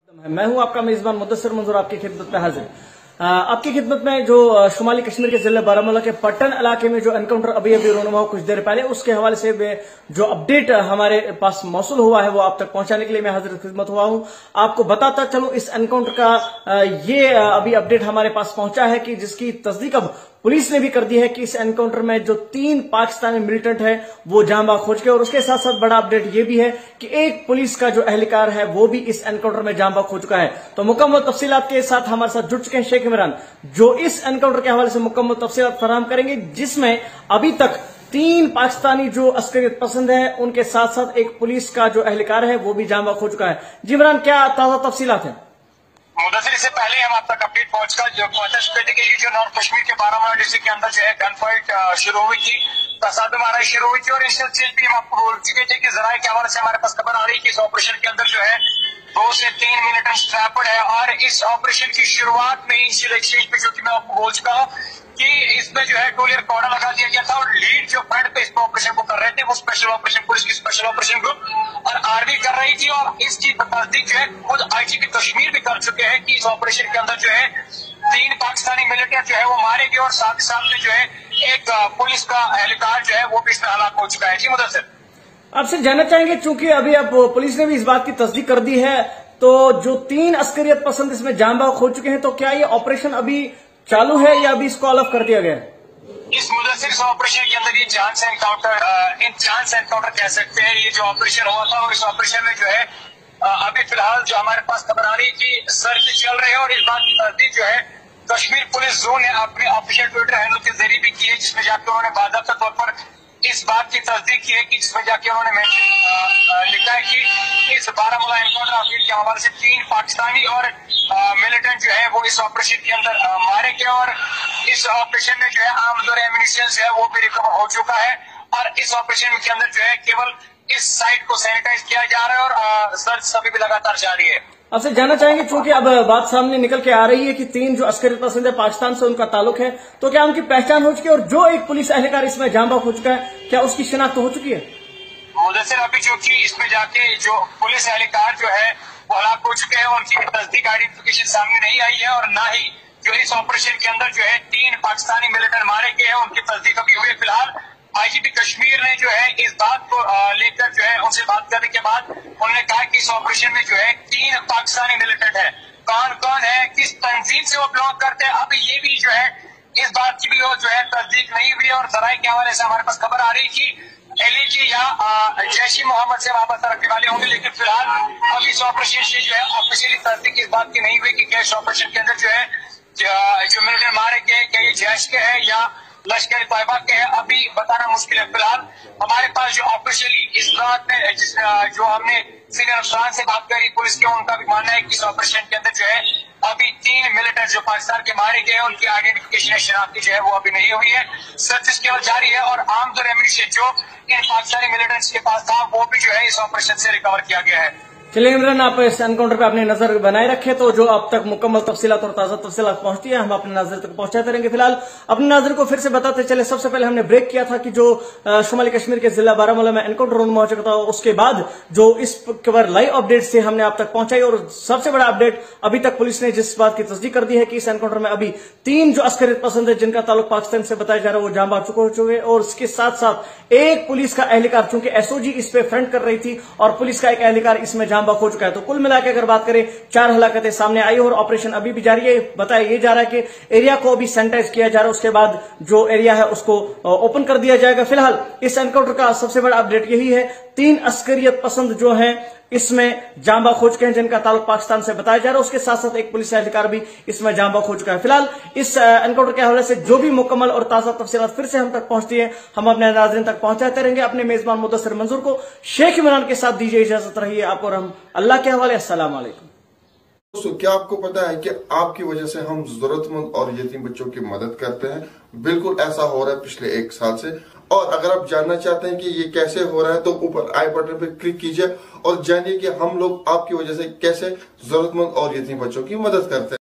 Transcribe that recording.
मैं हूं आपका मेजबान मुदस्सिर मंजूर आपकी खिदमत में हाजिर। आपकी खिदमत में जो शुमाली कश्मीर के जिले बारामूला के पट्टन इलाके में जो एनकाउंटर अभी रोनुमा हुआ कुछ देर पहले, उसके हवाले से जो अपडेट हमारे पास मौसूल हुआ है वो आप तक पहुंचाने के लिए मैं हाजिर खिदमत हुआ हूं। आपको बताता चलूं इस एनकाउंटर का ये अभी अपडेट हमारे पास पहुंचा है कि जिसकी तस्दीक अब पुलिस ने भी कर दी है कि इस एनकाउंटर में जो 3 पाकिस्तानी मिलिटेंट है वो जाँ बाग हो चुके, और उसके साथ साथ बड़ा अपडेट ये भी है कि एक पुलिस का जो एहलकार है वो भी इस एनकाउंटर में जाँ बाग हो चुका है। तो मुकम्मल तफसीलात के साथ हमारे साथ जुड़ चुके हैं शेख इमरान, जो इस एनकाउंटर के हवाले से मुकम्मल तफसीलात फराहम करेंगे, जिसमें अभी तक 3 पाकिस्तानी जो अस्करियत पसंद है उनके साथ साथ एक पुलिस का जो एहलकार है वो भी जाँ बाग हो चुका है। जी इमरान, क्या ताजा तफसीलात है? मुदस्सिर, इससे पहले हम आप तक अपडेट पहुंचकर जो जो नॉर्थ कश्मीर के बारामूला डिस्ट्रिक्ट के अंदर जो है गन फाइट शुरू हुई थी, तसादम आना शुरू हुई थी, और इस चीज भी हम आपको बोल चुके थे कि जराये के हवाले से हमारे पास खबर आ रही है कि इस ऑपरेशन के अंदर जो है 2 से 3 मिलिटेंट्स ट्रैप्ड है। और इस ऑपरेशन की शुरुआत में इनिशियल एक्सचेंज पे जो कि मैं आपको बोल चुका हूँ कि इसमें जो है टोलियर कॉर्डर लगा दिया गया था, और लीड जो फ्रंट पे इस ऑपरेशन को कर रहे थे वो स्पेशल ऑपरेशन पुलिस की स्पेशल ऑपरेशन ग्रुप और आर्मी कर रही थी। और इसकी तस्दीक जो है खुद आईजीपी कश्मीर भी कर चुके हैं कि इस ऑपरेशन के अंदर जो है 3 पाकिस्तानी मिलिटेंट जो है वो मारे गए, और साथ ही साथ में जो है एक पुलिस का एहलकार जो है वो भी इसमें हलाक हो चुका है। जी मुदस्सिर, आपसे जानना चाहेंगे, चूंकि अभी अब पुलिस ने भी इस बात की तस्दीक कर दी है, तो जो 3 अस्करियत पसंद इसमें जाँ बाग हो चुके हैं, तो क्या ये ऑपरेशन अभी चालू है या अभी इसको ऑल ऑफ कर दिया गया है? इस मुदस्सिर इस ऑपरेशन के अंदर ये चांस एनकाउंटर कह सकते हैं। ये जो ऑपरेशन हुआ था और इस ऑपरेशन में जो है अभी फिलहाल जो हमारे पास खबर आ रही है कि सर्च चल रहे हैं, और इस बात की तस्दीक जो है कश्मीर पुलिस जोन ने अपने ऑफिशियल ट्विटर हैंडल के जरिए भी की है, जिसमें जाकर उन्होंने बाकायदा तौर पर इस बात की तस्दीक की है कि जिसमें जाके उन्होंने लिखा है कि इस बारामूला एनकाउंटर अपडेट के हवाले से 3 पाकिस्तानी और मिलिटेंट जो है वो इस ऑपरेशन के अंदर मारे गए, और इस ऑपरेशन में जो है आर्म्स और एम्यूनिशन जो है वो भी रिकवर हो चुका है। और इस ऑपरेशन के अंदर जो है केवल इस साइट को सैनिटाइज किया जा रहा है, और सर्च अभी भी लगातार जारी है। आपसे जानना चाहेंगे, चूंकि अब बात सामने निकल के आ रही है कि 3 जो अस्करियत पसंद है पाकिस्तान से उनका ताल्लुक है, तो क्या उनकी पहचान हो चुकी है, और जो एक पुलिस एहलकार इसमें जाँ बाग हो चुका है क्या उसकी शिनाख्त हो चुकी है? मुदस्सिर, अभी चूंकि इसमें जाके जो पुलिस एहलकार जो है वो हलाक हो चुके हैं, उनकी तस्दीक आइडेंटिफिकेशन सामने नहीं आई है, और न ही जो इस ऑपरेशन के अंदर जो है 3 पाकिस्तानी मिलिटेंट मारे गए हैं उनकी तस्दीक अभी हुई। फिलहाल आईजीपी कश्मीर ने जो है इस बात को लेकर जो है उनसे बात करने के बाद उन्होंने कहा कि इस ऑपरेशन में जो है 3 पाकिस्तानी मिलिटेंट है। कौन कौन है, किस तंजीम से वो बिलोंग करते हैं, अभी ये भी जो है इस बात की भी जो है तस्दीक नहीं हुई, और जराये के हवाले से हमारे पास खबर आ रही कि एलएजी या जैश मोहम्मद से वाबस्ता रखने वाले होंगे, लेकिन फिलहाल अभी इस ऑपरेशन से जो है ऑफिशियली तस्दीक इस बात की नहीं हुई कि क्या इस ऑपरेशन के अंदर जो है जो मिलिटेंट मारे गए क्या ये जैश के हैं या लश्कर तैयबा के हैं, अभी बताना मुश्किल है। फिलहाल हमारे पास जो ऑफिशियली इस बात में जो हमने सीनियर अफसरान से बात करी पुलिस के, उनका भी मानना है कि इस ऑपरेशन के अंदर जो है अभी 3 मिलिटेंट जो पाकिस्तान के मारे गए हैं उनकी आइडेंटिफिकेशन शनाख्ती जो है वो अभी नहीं हुई है। सर्च केवल जारी है, और आर्म्स और एम्यूनिशन जो इन पाकिस्तानी मिलिटेंट्स के पास था वो भी जो है इस ऑपरेशन से रिकवर किया गया है। चलिए इमरान, आप इस एनकाउंटर पे अपनी नजर बनाए रखे, तो जो अब तक मुकम्मल तफसीलात और ताजा तफसीलात पहुंचती है हम अपने नजर तक पहुंचाते रहेंगे। फिलहाल अपने नाज़रीन को फिर से बताते चले, सबसे पहले हमने ब्रेक किया था कि जो शुमाली कश्मीर के जिला बारामूला में एनकाउंटर हो चुका था, उसके बाद जो इस पर लाइव अपडेट से हमने आप तक पहुंचाई, और सबसे बड़ा अपडेट अभी तक पुलिस ने जिस बात की तस्दीक कर दी है कि इस एनकाउंटर में अभी 3 जो अस्करियत पसंद है जिनका ताल्लुक पाकिस्तान से बताया जा रहा है वो जाँ बाग हो चुके, और इसके साथ साथ एक पुलिस का एहलकार, चूंकि एसओजी इस पे फ्रंट कर रही थी और पुलिस का एक एहलकार इसमें जाँ बाग हो चुका है। तो कुल मिला के अगर बात करें 4 हलाकतें सामने आई, और ऑपरेशन अभी भी जारी है। बताया ये जा रहा है कि एरिया को अभी सैनिटाइज किया जा रहा है, उसके बाद जो एरिया है उसको ओपन कर दिया जाएगा। फिलहाल इस एनकाउंटर का सबसे बड़ा अपडेट यही है, 3 अस्करियत पसंद जो है इसमें जाँ बाग हो चुके हैं जिनका ताल्लुक पाकिस्तान से बताया जा रहा है, उसके साथ साथ एक पुलिस एहलकार भी इसमें जाँ बाग हो चुका है। फिलहाल इस एनकाउंटर के हवाले से जो भी मुकम्मल और ताजा तफसीलात फिर से हम तक पहुंचती है हम अपने नाज़रीन तक पहुंचाते रहेंगे। अपने मेजबान मुदस्सिर मंजूर को शेख इमरान के साथ दीजिए इजाजत, रहिए आप और हम अल्लाह के हवाले। अस्सलाम वालेकुम। दोस्तों, क्या आपको पता है कि आपकी वजह से हम जरूरतमंद और यतीम बच्चों की मदद करते हैं? बिल्कुल ऐसा हो रहा है पिछले 1 साल से, और अगर आप जानना चाहते हैं कि ये कैसे हो रहा है तो ऊपर आई बटन पर क्लिक कीजिए और जानिए कि हम लोग आपकी वजह से कैसे जरूरतमंद और यतीम बच्चों की मदद करते हैं।